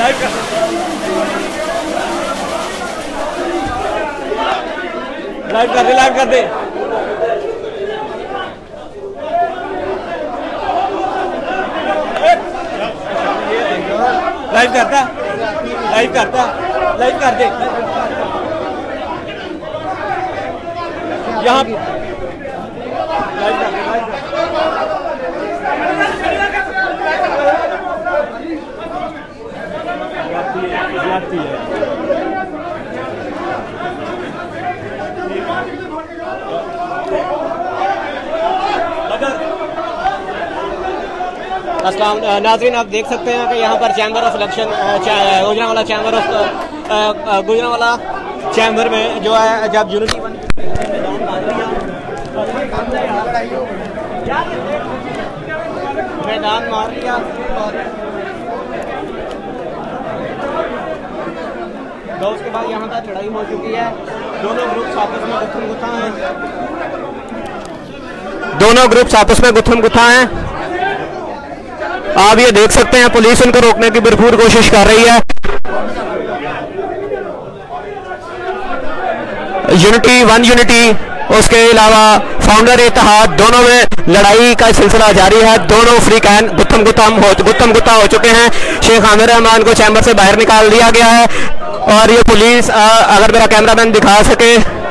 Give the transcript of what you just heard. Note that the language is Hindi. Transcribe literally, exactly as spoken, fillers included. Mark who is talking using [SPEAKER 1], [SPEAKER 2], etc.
[SPEAKER 1] लाइव कर दे, लाइव कर दे। लाइव करता, लाइव करता, लाइव कर दे। यहाँ लाइव कर दे, लाइव जाती है। अस्सलाम नाज़रीन, आप देख सकते हैं कि यहाँ पर chamber of election Gujranwala chamber of Gujranwala chamber में जो है जब यूनिटी मैदान मार लिया तो उसके बाद यहाँ पर लड़ाई हो चुकी है। दोनों ग्रुप आपस में गुत्थम गुत्था हैं दोनों ग्रुप्स आपस में गुत्थम गुत्था हैं आप ये देख सकते हैं पुलिस उनको रोकने की भरपूर कोशिश कर रही है। यूनिटी वन यूनिटी उसके अलावा फाउंडर इत्तेहाद दोनों में लड़ाई का सिलसिला जारी है। दोनों फ्री कैन गुत्थम गुत्थम हो गुत्थम गुत्था हो चुके हैं। शेख आमिर रहमान को चैम्बर से बाहर निकाल दिया गया है और ये पुलिस आ, अगर मेरा कैमरामैन दिखा सके